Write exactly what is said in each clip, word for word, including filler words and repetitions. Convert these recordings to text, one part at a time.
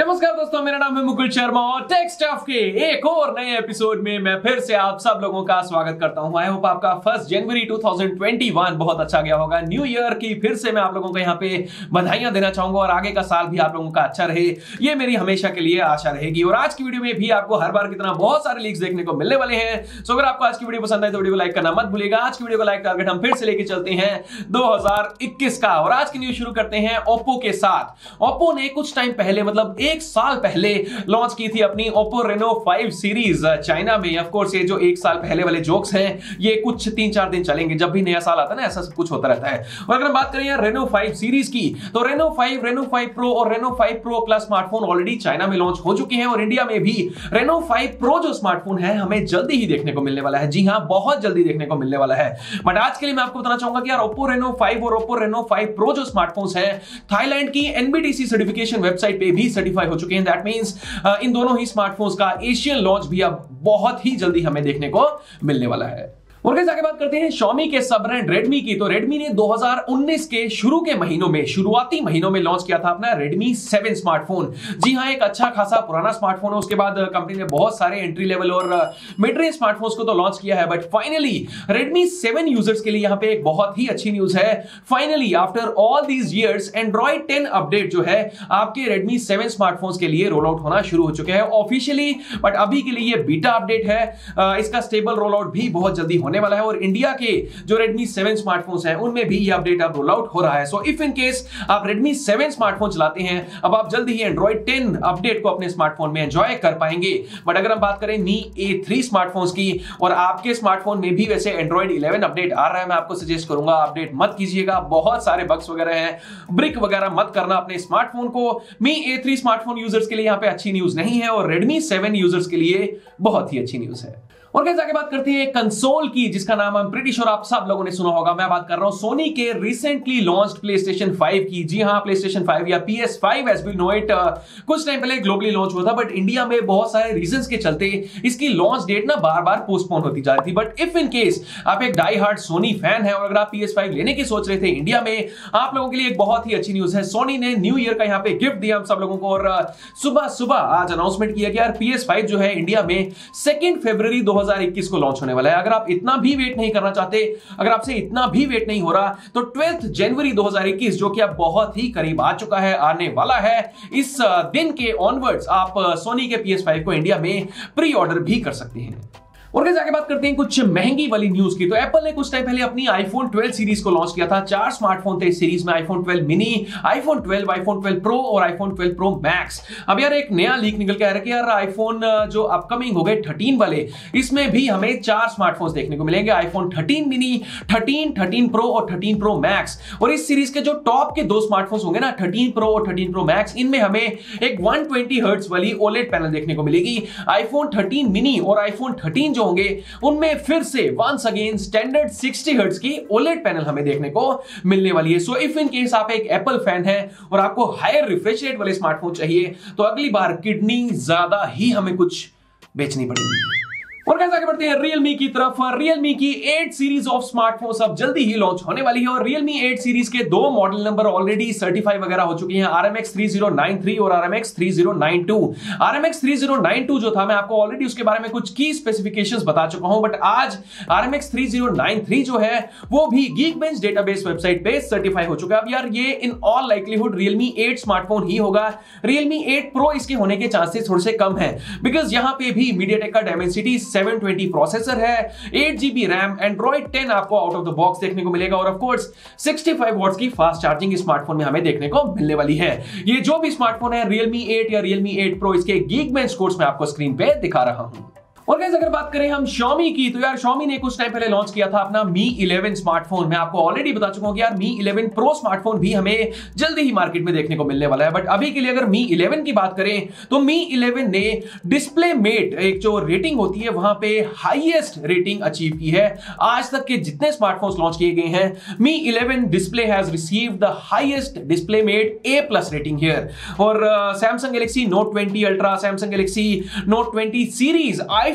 नमस्कार दोस्तों, मेरा नाम है मुकुल शर्मा और टेक स्टफ के एक और नए एपिसोड में मैं फिर से आप सब लोगों का स्वागत करता हूं। आई होप आपका फर्स्ट जनवरी दो हज़ार इक्कीस बहुत अच्छा गया होगा। न्यू ईयर की फिर से मैं आप लोगों को यहां पे बधाइयां देना चाहूंगा और आगे का साल भी आप लोगों का अच्छा रहे, ये मेरी हमेशा के लिए आशा रहेगी। और आज की वीडियो में भी आपको हर बार की तरह बहुत सारे लीक्स देखने को मिलने वाले हैं। सो अगर आपको आज की वीडियो पसंद आए तो वीडियो को लाइक करना मत भूलिएगा। आज की वीडियो को लाइक टारगेट हम फिर से लेके चलते हैं दो हज़ार इक्कीस का। और आज की न्यूज शुरू करते हैं ओप्पो के साथ। ओप्पो ने कुछ टाइम पहले, मतलब एक साल पहले लॉन्च की थी अपनी Oppo Reno five series China में। ऑफ कोर्स ये जो एक साल पहले वाले जोक्स हैं ये कुछ तीन चार दिन चलेंगे, जब भी नया साल आता है ना ऐसा सब कुछ होता रहता है। और अगर हम बात करें यार Reno फाइव सीरीज की, तो Reno five, Reno five Pro और Reno five Pro Plus smartphone already China में लॉन्च हो चुके हैं और इंडिया में भी Reno फाइव Pro जो स्मार्टफोन है हमें जल्दी ही देखने को मिलने वाला है। जी हां, बहुत जल्दी देखने को मिलने वाला है। बट आज के लिए मैं आपको बताना चाहूंगा कि यार Oppo Reno फाइव और Oppo Reno फाइव Pro जो स्मार्टफोन्स हैं थाईलैंड की N B T C certification website पे भी सर्टिफाई हो चुके हैं। दैट मींस इन दोनों ही स्मार्टफोन्स का एशियन लॉन्च भी अब बहुत ही जल्दी हमें देखने को मिलने वाला है। और कैसे आगे बात करते हैं Xiaomi के सब ब्रांड Redmi की। तो Redmi ने दो हज़ार उन्नीस के शुरू के महीनों में, शुरुआती महीनों में लॉन्च किया था अपना Redmi सेवन स्मार्टफोन। जी हां, एक अच्छा खासा पुराना स्मार्टफोन है। उसके बाद कंपनी ने बहुत सारे एंट्री लेवल और मिड रेंज स्मार्टफोन्स को तो लॉन्च किया है, but finally Redmi seven users के लिए यहां पे एक बहुत ही अच्छी न्यूज है। Finally after all these years Android ten update जो है आपके Redmi सेवन स्मार्टफोन्स के लिए रोल आउट होना शुरू हो चुके हैं ऑफिशियली। बट अभी के लिए ये बीटा अपडेट है, इसका स्टेबल रोल आउट भी बहुत जल्दी होने वाला है। और इंडिया के जो Redmi सेवन स्मार्टफोन्स हैं उनमें भी ये अपडेट अब रोल आउट हो रहा है। सो इफ इन केस आप Redmi सेवन स्मार्टफोन चलाते हैं, अब आप जल्दी ही Android टेन अपडेट को अपने स्मार्टफोन में एंजॉय कर पाएंगे। बट अगर हम बात करें Mi ए थ्री स्मार्टफोन्स की, और आपके स्मार्टफोन में भी वैसे Android इलेवन अपडेट आ रहा है, मैं आपको सजेस्ट करूंगा अपडेट मत कीजिएगा। बहुत सारे बग्स वगैरह हैं, ब्रिक वगैरह मत करना अपने स्मार्टफोन को। Mi A three smartphone users के लिए यहां पे अच्छी न्यूज नहीं है और Redmi सेवन यूजर्स के लिए बहुत ही अच्छी न्यूज है। और कैसे आगे बात करते हैं कंसोल की, जिसका नाम हम प्रीटी श्योर आप सब लोगों ने सुना होगा। मैं बात कर रहा हूं सोनी के रिसेंटली लॉन्च्ड PlayStation फाइव की। जी हां, PlayStation फाइव या P S five as we know it कुछ टाइम पहले ग्लोबली लॉन्च हुआ था, बट इंडिया में बहुत सारे रीजंस के चलते इसकी लॉन्च डेट ना बार बार पोस्टपोन होती जा रही थी। बट इफ इन केस आप एक डाई हार्ड सोनी फैन है और अगर आप P S फाइव लेने की सोच रहे थे इंडिया में, आप लोगों के लिए एक बहुत ही अच्छी न्यूज है। सोनी ने न्यू ईयर का यहाँ पे गिफ्ट दिया हम सब लोगों को और सुबह सुबह आज अनाउंसमेंट किया कि यार P S फाइव जो है इंडिया में सेकेंड फरवरी दो हज़ार इक्कीस को लॉन्च होने वाला है। अगर आप इतना भी वेट नहीं करना चाहते, अगर आपसे इतना भी वेट नहीं हो रहा, तो ट्वेल्थ जनवरी दो हज़ार इक्कीस जो कि अब बहुत ही करीब आ चुका है, आने वाला है, इस दिन के ऑनवर्ड्स आप सोनी के P S फाइव को इंडिया में प्री ऑर्डर भी कर सकते हैं। और कैसे आगे बात करते हैं कुछ महंगी वाली न्यूज की। तो एप्पल ने कुछ टाइम पहले अपनी आईफोन ट्वेल्व सीरीज को लॉन्च किया था। चार स्मार्टफोन थे इस सीरीज में, iPhone twelve mini, iPhone twelve, iPhone twelve pro और आईफोन ट्वेल्व प्रो मैक्स। अब यार एक नया लीक निकल के आ रहा है कि यार आईफोन जो अपकमिंग हो गए थर्टीन वाले, इसमें भी हमें चार स्मार्टफोन्स देखने को मिलेंगे। IPhone thirteen mini, thirteen, thirteen pro और थर्टीन प्रो मैक्स। और इस सीरीज के जो टॉप के दो स्मार्टफोन्स होंगे ना, थर्टीन प्रो और थर्टीन प्रो मैक्स, इनमें हमें एक वन ट्वेंटी हर्ट्ज वाली ओलेड पैनल देखने को मिलेगी। आईफोन थर्टीन मिनी और आईफोन थर्टीन जो होंगे उनमें फिर से once again standard sixty hertz की ओलेड पैनल हमें देखने को मिलने वाली है। सो इफ इन केस आप एक एप्पल फैन है और आपको हायर रिफ्रेश रेट वाले स्मार्टफोन चाहिए, तो अगली बार किडनी ज्यादा ही हमें कुछ बेचनी पड़ेगी। और कैसे आगे बढ़ते हैं Realme की तरफ। Realme की एट सीरीज ऑफ स्मार्टफोन्स अब जल्दी ही लॉन्च होने वाली है और Realme एट सीरीज के दो मॉडल नंबर ऑलरेडी सर्टिफाई वगैरह हो चुके हैं, R M X three zero nine three और R M X three zero nine two. R M X three zero nine two जो था, मैं आपको ऑलरेडी उसके बारे में कुछ की स्पेसिफिकेशंस बता चुका हूं, बट आज R M X three zero nine three जो है वो भी Geekbench डेटाबेस वेबसाइट पे सर्टिफाई हो चुका है। अब यार ये in all likelihood Realme eight smartphone ही होगा। Realme एट Pro इसके होने के चांसेस थोड़े से कम है, बिकॉज यहां पे भी MediaTek का Dimensity सेवन ट्वेंटी प्रोसेसर है, eight GB RAM, Android ten आपको आउट ऑफ द बॉक्स देखने को मिलेगा और of course sixty five watts की फास्ट चार्जिंग इस स्मार्टफोन में हमें देखने को मिलने वाली है। ये जो भी स्मार्टफोन है Realme एट या Realme एट Pro, इसके Geekbench स्कोर्स में आपको स्क्रीन पे दिखा रहा हूं। और गाइस अगर बात करें हम Xiaomi की, तो यार Xiaomi ने कुछ टाइम पहले लॉन्च किया था अपना Mi इलेवन स्मार्टफोन। मैं आपको ऑलरेडी बता चुका हूं कि यार Mi इलेवन Pro स्मार्टफोन भी हमें जल्दी ही मार्केट में देखने को मिलने वाला है। बट अभी के लिए अगर Mi इलेवन की बात करें, तो Mi इलेवन ने डिस्प्ले मेट एक जो रेटिंग होती है वहां पे हाईएस्ट रेटिंग अचीव की है। आज तक के जितने स्मार्टफोन्स लॉन्च किए गए हैं, Mi eleven display has received the highest display mate A plus rating here. और Samsung Galaxy Note twenty ultra, Samsung Galaxy Note twenty series, I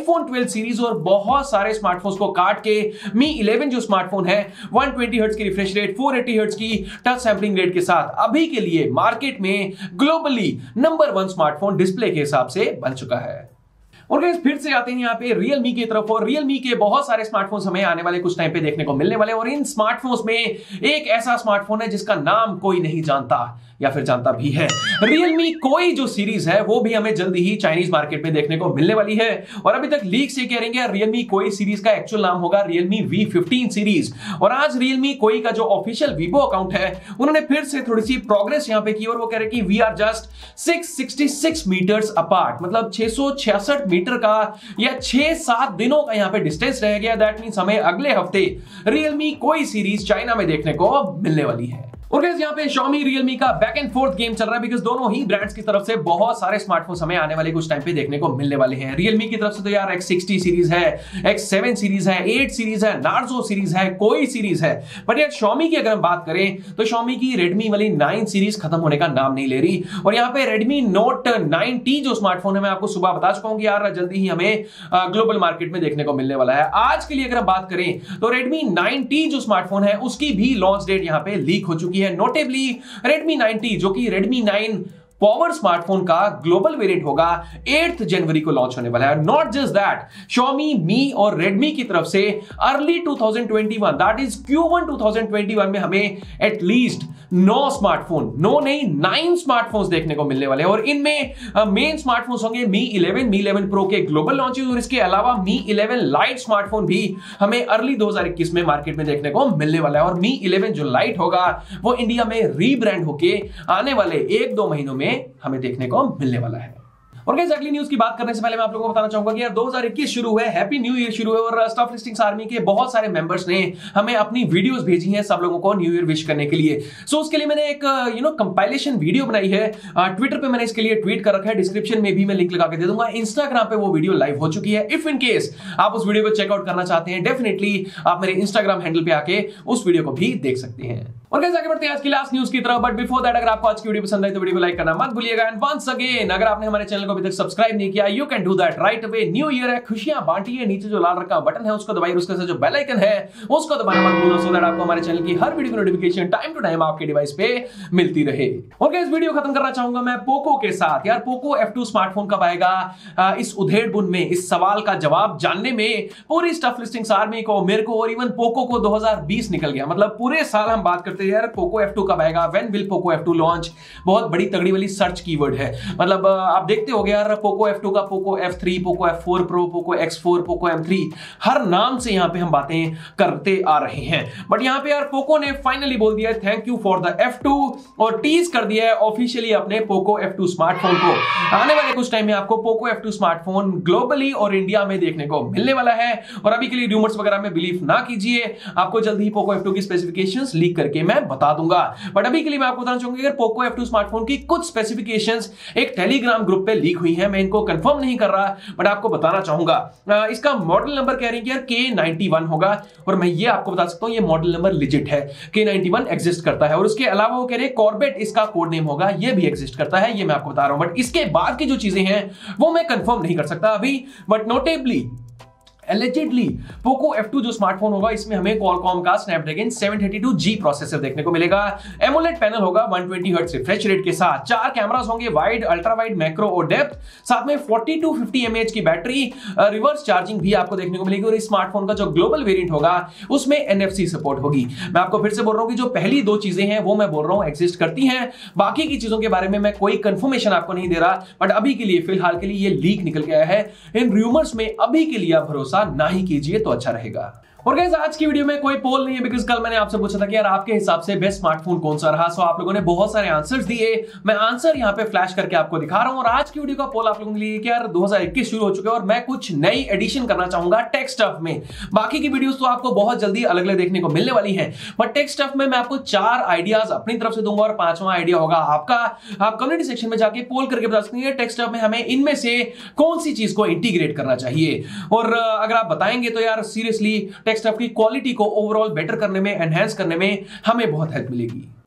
iPhone twelve series और बहुत सारे स्मार्टफोन्स को काट के मी इलेवन जो स्मार्टफोन है one twenty hertz की refresh rate, four eighty hertz की टच सैंपलिंग रेट के साथ अभी के लिए मार्केट में globally number one smartphone display के हिसाब से बन चुका है। और गाइस फिर से आते हैं यहाँ पे Realme की तरफ, और Realme के बहुत सारे स्मार्टफोन्स हमें आने वाले कुछ टाइम पे देखने को मिलने वाले हैं। और इन स्मार्टफोन्स में एक ऐसा स्मार्टफोन है जिसका नाम कोई नहीं जानता या फिर जानता भी है। Realme कोई जो सीरीज है वो भी हमें जल्दी ही चाइनीज मार्केट में देखने को मिलने वाली है। और अभी तक लीक से कह रहे हैं Realme कोई सीरीज का एक्चुअल नाम होगा Realme वी फिफ्टीन सीरीज। और आज Realme कोई का जो ऑफिशियल वीवो अकाउंट है उन्होंने फिर से थोड़ी सी प्रोग्रेस यहाँ पे की और वो कह रहे हैं कि we are just six sixty six metres apart, मतलब छह सौ छियासठ मीटर का या छह सात दिनों का यहाँ पे डिस्टेंस रह गया। दैट मींस हमें अगले हफ्ते Realme कोई सीरीज चाइना में देखने को मिलने वाली है। और गाइस यहाँ पे Xiaomi Realme का बैक एंड फोर्थ गेम चल रहा है, बिकॉज दोनों ही ब्रांड्स की तरफ से बहुत सारे स्मार्टफोन्स हमें आने वाले कुछ टाइम पे देखने को मिलने वाले हैं। Realme की तरफ से तो यार एक्स सिक्सटी सीरीज है, एक्स सेवन सीरीज है, एट सीरीज है, Narzo सीरीज है, कोई सीरीज है। बट यार Xiaomi की अगर हम बात करें तो Xiaomi की Redmi वाली नाइन सीरीज खत्म होने का नाम नहीं ले रही। और यहाँ पे Redmi Note नाइन टी जो स्मार्टफोन है मैं आपको सुबह बता चुका हूं कि यार जल्दी ही हमें ग्लोबल मार्केट में देखने को मिलने वाला है। आज के लिए अगर हम बात करें तो Redmi नाइन टी जो स्मार्टफोन है उसकी भी लॉन्च डेट यहाँ पे लीक हो चुकी है। नोटेबली Redmi नाइन टी जो कि Redmi नाइन पावर स्मार्टफोन का ग्लोबल वेरिएंट होगा एट जनवरी को लॉन्च होने वाला है। Not just that, Xiaomi, Mi और Redmi की तरफ से early two thousand twenty one that is Q one two thousand twenty one में हमें एटलीस्ट नौ स्मार्टफोन, नो नहीं नाइन स्मार्टफोन्स देखने को मिलने वाले हैं। और इनमें मेन स्मार्टफोन्स होंगे Mi eleven, Mi eleven Pro के ग्लोबल लॉन्चेस और इसके अलावा Mi इलेवन लाइट स्मार्टफोन भी हमें अर्ली दो हज़ार इक्कीस में मार्केट में देखने को मिलने वाला है। और Mi इलेवन जो लाइट होगा वो इंडिया में रीब्रांड होके आने वाले एक दो महीनों में हमें देखने को मिलने वाला है। और गाइस अगली न्यूज की बात करने से पहले मैं आप लोगों को बताना चाहूंगा कि यार दो हज़ार इक्कीस शुरू हुआ है, हैप्पी न्यू ईयर शुरू है। और स्टफ लिस्टिंग्स आर्मी के बहुत सारे मेंबर्स ने हमें अपनी वीडियोस भेजी हैं सब लोगों को न्यू ईयर विश करने के लिए। सो उसके लिए मैंने एक यू नो कंपाइलेशन वीडियो बनाई है, ट्विटर पे मैंने इसके लिए ट्वीट कर रखा है, डिस्क्रिप्शन में भी मैं लिंक लगा के दे दूंगा। इंस्टाग्राम पे वो वीडियो लाइव हो चुकी है। इफ इन केस आप उस वीडियो को चेकआउट करना चाहते हैं डेफिनेटली आप मेरे इंस्टाग्राम हैंडल पे आके उस वीडियो को भी देख सकते हैं। और गाइस आगे बढ़ते हैं आज की लास्ट न्यूज की तरफ। बट बिफोर दैट अगर आपको आज की वीडियो पसंद आई तो वीडियो को लाइक करना मत भूलिएगा। एंड वंस अगेन अगर आपने हमारे चैनल को अभी तक सब्सक्राइब नहीं किया you can do that right away. New year है, खुशियां बांटिए, नीचे जो लाल रखा बटन है उसको दबाइए, उसके साथ जो बेल आइकन है उसको दबाना मत भूलो, सो दैट आपको हमारे चैनल की हर वीडियो की नोटिफिकेशन टाइम टू टाइम आपके डिवाइस पे मिलती रहे। और गाइस वीडियो खत्म करना चाहूंगा मैं पोको के साथ। यार पोको एफ टू स्मार्टफोन कब आएगा, इस उधेड़-बुन में इस सवाल का जवाब जानने में पूरी स्टफ लिस्टिंग्स आर्मी को, मेरे को और इवन पोको को दो हज़ार बीस निकल गया। मतलब पूरे साल हम बात करते हैं यार पोको एफ टू कब आएगा, when will Poco F two launch. बहुत बड़ी तगड़ी वाली सर्च कीवर्ड है। मतलब आप देखते होंगे यार पोको एफ टू का Poco F three, Poco F four pro, Poco X four, Poco M three, हर नाम से यहां पे हम बातें करते आ रहे हैं। बट यहां पे यार पोको ने फाइनली बोल दिया है thank you for the F two और टीज कर दिया है ऑफिशियली अपने पोको एफ टू स्मार्टफोन को। आने वाले कुछ टाइम में आपको Poco F two smartphone globally और इंडिया में देखने को मिलने वाला है। और अभी के लिए रूमर्स वगैरह में बिलीव ना कीजिए, आपको जल्दी ही पोको एफ टू की स्पेसिफिकेशंस लीक करके मैं बता दूंगा। बट अभी के लिए मैं आपको बताना चाहूंगा कि पोको एफ टू स्मार्टफोन की कुछ स्पेसिफिकेशंस एक टेलीग्राम ग्रुप पे लीक हुई हैं। मैं इनको कंफर्म नहीं कर रहा बट आपको बताना चाहूंगा। इसका मॉडल नंबर कह रही है कि यार के नाइंटी वन होगा और मैं ये आपको बता सकता हूं ये मॉडल नंबर लिजिट है, के नाइंटी वन एग्जिस्ट करता है। और उसके अलावा वो कह रहे हैं कॉर्बेट इसका कोड नेम होगा, ये भी एग्जिस्ट करता है, ये मैं आपको बता रहा हूं। बट इसके बाद की जो चीजें हैं वो मैं कंफर्म नहीं कर सकता अभी। But notably allegedly Poco F two जो स्मार्टफोन होगा इसमें हमें क्वालकॉम का Snapdragon seven thirty two G processor देखने को मिलेगा। एमोलेड पैनल होगा one twenty hertz refresh rate के साथ, चार कैमरास होंगे वाइड, अल्ट्रा वाइड, मैक्रो और डेप्थ, साथ में फोर्टी टू फिफ्टी एमएएच की बैटरी, रिवर्स चार्जिंग भी आपको देखने को मिलेगी। और इस स्मार्टफोन का जो ग्लोबल वेरिएंट होगा उसमें एनएफसी सपोर्ट होगी। मैं आपको फिर से बोल रहा हूं कि जो पहली दो चीजें हैं वो मैं बोल रहा हूं एग्जिस्ट करती हैं, बाकी की चीजों के बारे में मैं कोई कंफर्मेशन आपको नहीं दे रहा। बट अभी के लिए फिलहाल के लिए ये लीक निकल गया है। इन रूमर्स में अभी के लिए आप भरोसा ना ही कीजिए तो अच्छा रहेगा। और गाइस आज की वीडियो में कोई पोल नहीं है बिकॉज़ कल मैंने आपसे पूछा था कि यार आपके हिसाब से बेस्ट स्मार्टफोन कौन सा रहा। सो आप लोगों ने बहुत सारे आंसर्स दिए, मैं आंसर यहां पे फ्लैश करके आपको दिखा रहा हूं। और आज की वीडियो का पोल आप लोगों के लिए कि यार दो हज़ार इक्कीस शुरू हो चुके हैं और मैं कुछ नई एडिशन करना चाहूंगा टेक स्टफ में। बाकी की वीडियोस तो आपको बहुत जल्दी अलग अलग देखने को मिलने वाली है, बट टेक स्टफ में मैं आपको चार आइडियाज अपनी तरफ से दूंगा और पांचवा आइडिया होगा आपका। आप कम्युनिटी सेक्शन में जाके पोल करके बता सकते हैं टेक स्टफ में हमें इनमें से कौन सी चीज को इंटीग्रेट करना चाहिए। और अगर आप बताएंगे तो यार सीरियसली टेक स्टफ की क्वालिटी को ओवरऑल बेटर करने में, एनहांस करने में हमें बहुत हेल्प मिलेगी।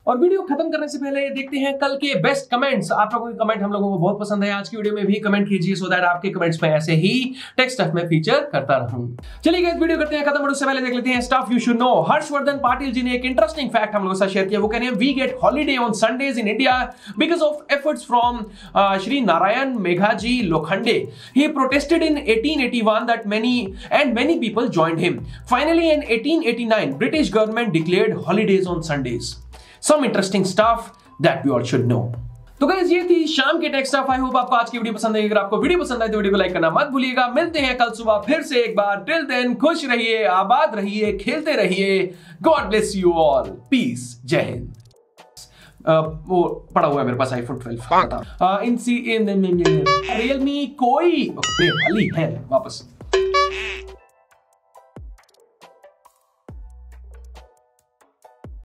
और वीडियो खत्म करने से पहले देखते हैं कल के बेस्ट कमेंट्स। आप लोगों के कमेंट हम लोगों को बहुत पसंद है, आज की वीडियो में भी कमेंट कीजिए सो दैट आपके कमेंट्स में ऐसे ही टेक स्टफ में फीचर करता रहूं। चलिए गाइस वीडियो करते हैं खत्म, और उससे पहले देख लेते हैं stuff you should know. Harshvardhan Patil ji ने एक इंटरेस्टिंग फैक्ट हम लोगों के साथ शेयर किया। वो कह रहे हैं we get holiday on Sundays in India because of efforts from Shri Narayan Meghaji Lokhande. He protested in eighteen eighty-one that many and many people joined him. Finally in eighteen eighty-nine British government declared holidays on Sundays. Some interesting stuff that we all should know. तो guys ये थी शाम के take stuff. I hope आपको आज की video पसंद आई। अगर आपको वीडियो पसंद आई तो वीडियो को लाइक करना मत भूलिएगा। मिलते हैं कल सुबह फिर से एक बार। टिल देन खुश रहिए, आबाद रहिए, खेलते रहिए। God bless you all. Peace. जय हिंद। Uh, वो पड़ा हुआ है मेरे पास आईफोन ट्वेल्व। इन सी इन रियलमी कोई वाली है वापस।